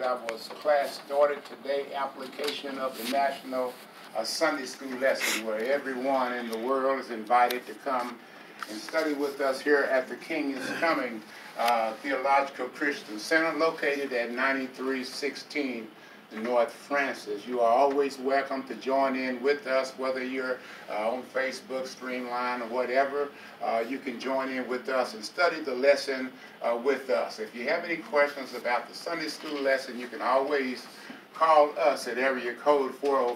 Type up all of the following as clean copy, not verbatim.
our class started today, application of the National Sunday School lesson, where everyone in the world is invited to come and study with us here at the King is Coming Theological Christian Center, located at 9316 North Francis. You are always welcome to join in with us, whether you're on Facebook, Streamline, or whatever. You can join in with us and study the lesson with us. If you have any questions about the Sunday school lesson, you can always call us at area code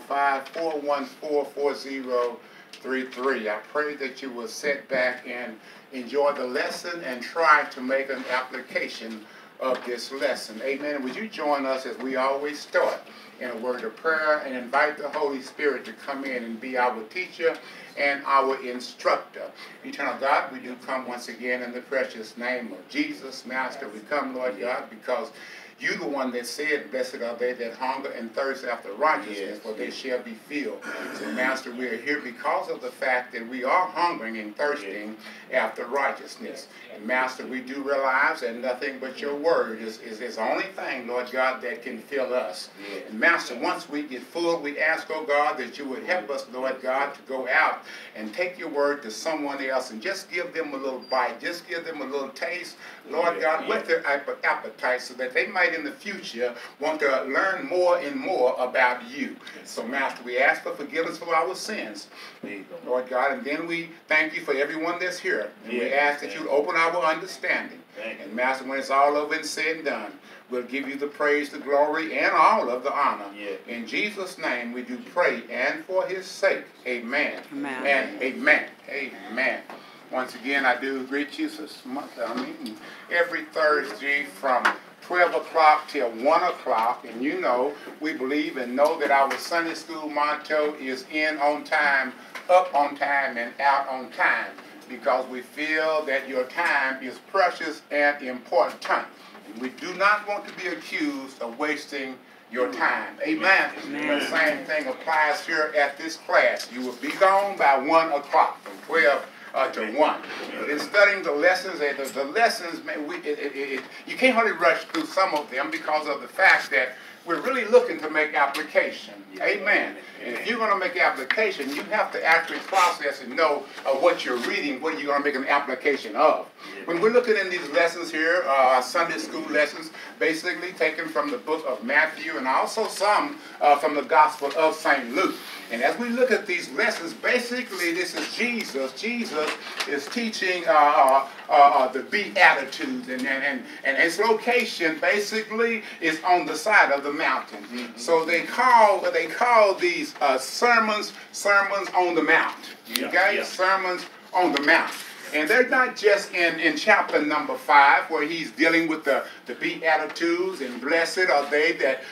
405-414-4033. I pray that you will sit back and enjoy the lesson and try to make an application of this lesson. Amen. Would you join us as we always start in a word of prayer and invite the Holy Spirit to come in and be our teacher and our instructor. Eternal God, we do come once again in the precious name of Jesus. Master, we come, Lord God, because you the one that said, blessed are they that hunger and thirst after righteousness, for they shall be filled. So, Master, we are here because of the fact that we are hungering and thirsting after righteousness. And, Master, we do realize that nothing but your word is the only thing, Lord God, that can fill us. And, Master, once we get full, we ask, oh God, that you would help us, Lord God, to go out and take your word to someone else and just give them a little bite, just give them a little taste, Lord God, with their appetite, so that they might in the future want to learn more and more about you. So, Master, we ask for forgiveness for our sins, Lord God, and then we thank you for everyone that's here. And we ask that you open our understanding. And, Master, when it's all over and said and done, we'll give you the praise, the glory, and all of the honor. In Jesus' name we do pray, and for his sake, amen. Amen. And amen. Amen. Once again, I do greet you this month. Every Thursday from 12 o'clock till 1 o'clock, and you know, we believe and know that our Sunday school motto is in on time, up on time, and out on time, because we feel that your time is precious and important time. And we do not want to be accused of wasting your time. Amen. The same thing applies here at this class. You will be gone by 1 o'clock, from 12 to 1. In studying the lessons, the lessons, you can't hardly rush through some of them because of the fact that we're really looking to make application. Amen. And if you're going to make application, you have to actually process and know what you're reading, what you're going to make an application of. When we're looking in these lessons here, Sunday school lessons, basically taken from the book of Matthew and also some from the Gospel of St. Luke. And as we look at these lessons, basically this is Jesus. Jesus is teaching the Beatitudes, and its location basically is on the side of the mountain. So they call these sermons on the mount. Okay, sermons on the mount. And they're not just in chapter number 5, where he's dealing with the Beatitudes, and blessed are they that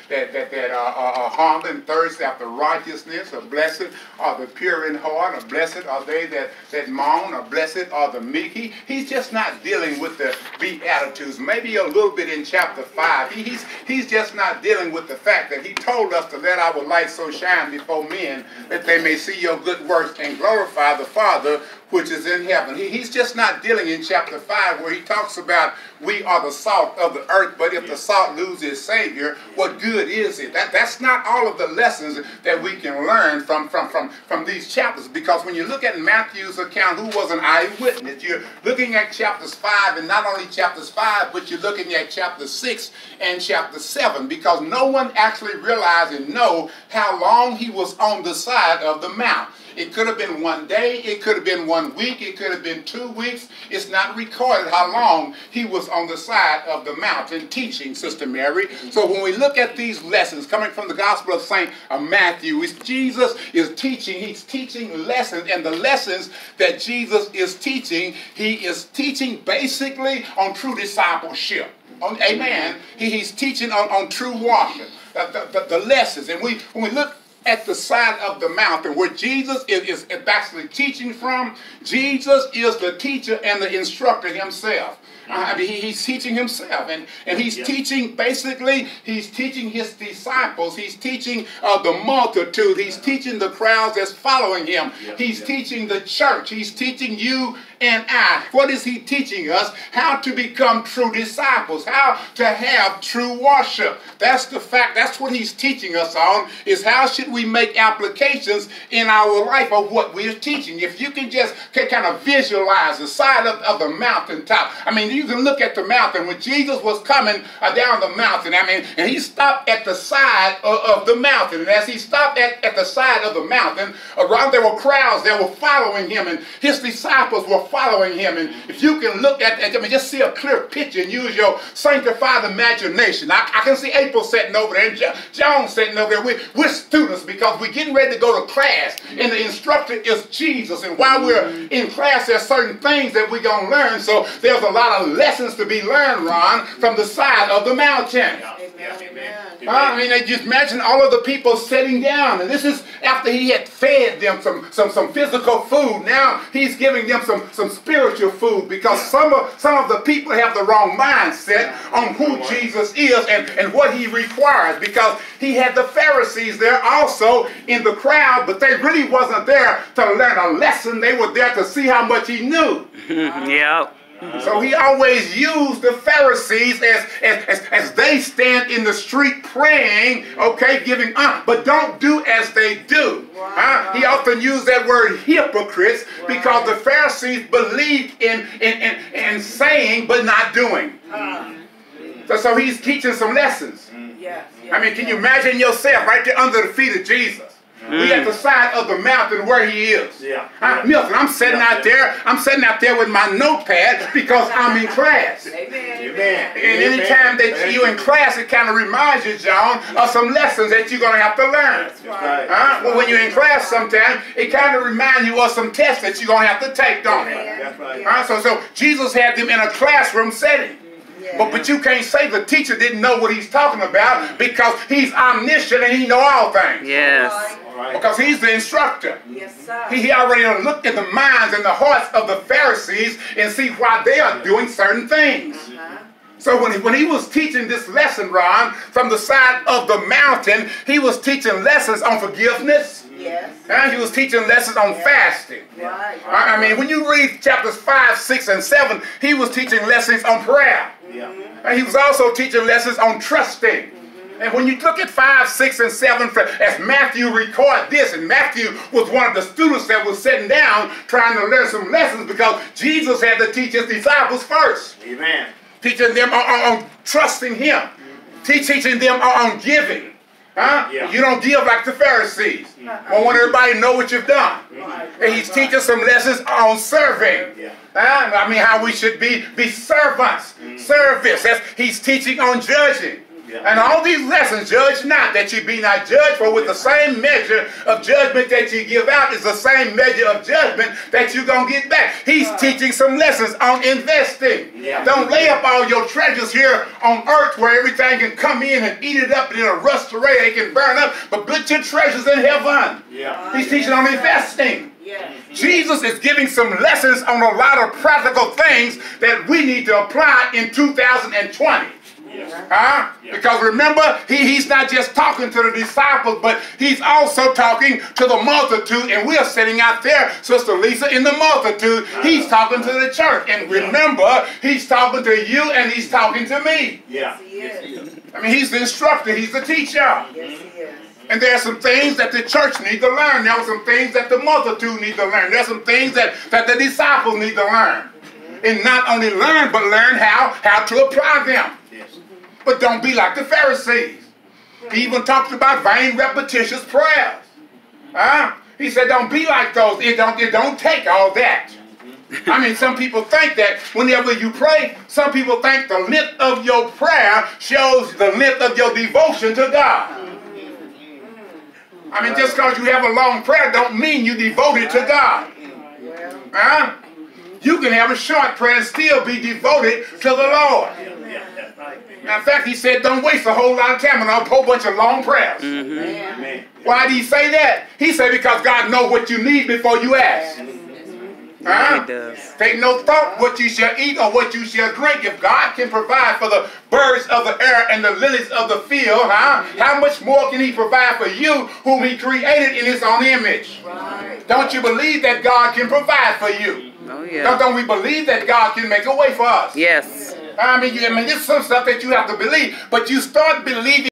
are hunger and thirst after righteousness, or blessed are the pure in heart, or blessed are they that mourn, or blessed are the meek. He's just not dealing with the Beatitudes. Maybe a little bit in chapter 5. He's just not dealing with the fact that he told us to let our light so shine before men that they may see your good works and glorify the Father which is in heaven. He's just not dealing in chapter 5 where he talks about we are the salt of the earth, but if the salt loses its Savior, what good is it? That's not all of the lessons that we can learn from these chapters, because when you look at Matthew's account, who was an eyewitness, you're looking at chapters 5, and not only chapters 5, but you're looking at chapter 6 and chapter 7, because no one actually realized and know how long he was on the side of the mount. It could have been 1 day, it could have been 1 week, it could have been 2 weeks. It's not recorded how long he was on the side of the mountain teaching, Sister Mary. So when we look at these lessons coming from the Gospel of St. Matthew, Jesus is teaching, he's teaching lessons, and the lessons that Jesus is teaching, he is teaching basically on true discipleship. Amen. He's teaching on true worship, the lessons. And when we look at the side of the mountain where Jesus is actually teaching from, Jesus is the teacher and the instructor himself. He's teaching himself, and he's teaching, basically, he's teaching his disciples, he's teaching the multitude, he's teaching the crowds that's following him, he's teaching the church, he's teaching you and I. What is he teaching us? How to become true disciples, how to have true worship. That's the fact. That's what he's teaching us on, is how should we make applications in our life of what we're teaching. If you can just kind of visualize the side of the mountaintop. I mean, you can look at the mountain. When Jesus was coming down the mountain, I mean, and he stopped at the side of the mountain. And as he stopped at the side of the mountain, around there were crowds that were following him, and his disciples were following him. And if you can look at, I mean, just see a clear picture and use your sanctified imagination. I can see April sitting over there and John sitting over there. We're students because we're getting ready to go to class, and the instructor is Jesus. And while we're in class, there's certain things that we're going to learn. So there's a lot of lessons to be learned, Ron, from the side of the mountain. Amen. I mean, just imagine all of the people sitting down, and this is after he had fed them some physical food. Now he's giving them some spiritual food, because some of the people have the wrong mindset on who Jesus is and what he requires, because he had the Pharisees there also in the crowd, but they really wasn't there to learn a lesson. They were there to see how much he knew. Yep. So he always used the Pharisees as they stand in the street praying, okay, giving but don't do as they do. He often used that word hypocrites, because the Pharisees believed in saying but not doing. So he's teaching some lessons. I mean, can you imagine yourself right there under the feet of Jesus? We at the side of the mountain where he is. Milton, I'm sitting out there. I'm sitting out there with my notepad because I'm in class. Amen. And any time that you're in class, it kind of reminds you, John, of some lessons that you're going to have to learn. Well, when you're in class sometimes, it kind of reminds you of some tests that you're going to have to take, don't it? So Jesus had them in a classroom setting. But you can't say the teacher didn't know what he's talking about, because he's omniscient and he knows all things. Yes. Because he's the instructor. Yes, sir. He already looked at the minds and the hearts of the Pharisees and see why they are doing certain things. So when he was teaching this lesson, Ron, from the side of the mountain, he was teaching lessons on forgiveness. Yes. And he was teaching lessons on fasting. I mean, when you read chapters 5, 6, and 7, he was teaching lessons on prayer. And he was also teaching lessons on trusting. And when you look at 5, 6, and 7, as Matthew record this, and Matthew was one of the students that was sitting down trying to learn some lessons, because Jesus had to teach his disciples first. Amen. Teaching them on trusting him. Teaching them on giving. You don't give like the Pharisees. I want everybody to know what you've done. And he's teaching some lessons on serving. I mean, how we should be servants. Service. He's teaching on judging. And all these lessons, judge not, that you be not judged, for with the same measure of judgment that you give out is the same measure of judgment that you're going to get back. He's teaching some lessons on investing. Don't lay up all your treasures here on earth where everything can come in and eat it up and it'll rust away, it can burn up, but put your treasures in heaven. He's teaching on investing. Jesus is giving some lessons on a lot of practical things that we need to apply in 2020. Because remember, he's not just talking to the disciples, but he's also talking to the multitude, and we're sitting out there, Sister Lisa, in the multitude. He's talking to the church, and remember, he's talking to you and he's talking to me. Yes, he is. I mean, he's the instructor, he's the teacher. Yes, he is. And there are some things that the church need to learn. There are some things that the multitude need to learn. There are some things that the disciples need to learn. And not only learn, but learn how to apply them. But don't be like the Pharisees. He even talked about vain, repetitious prayers. He said, don't be like those. It don't take all that. I mean, some people think that whenever you pray, some people think the length of your prayer shows the length of your devotion to God. I mean, just because you have a long prayer don't mean you devoted to God. You can have a short prayer and still be devoted to the Lord. Now, in fact, he said, don't waste a whole lot of time on a whole bunch of long prayers. Why did he say that? He said because God knows what you need before you ask. He does. Take no thought what you shall eat or what you shall drink. If God can provide for the birds of the air and the lilies of the field, how much more can he provide for you whom he created in his own image? Don't you believe that God can provide for you? Oh, yeah. Don't we believe that God can make a way for us? Yes. I mean, this is some stuff that you have to believe, but you start believing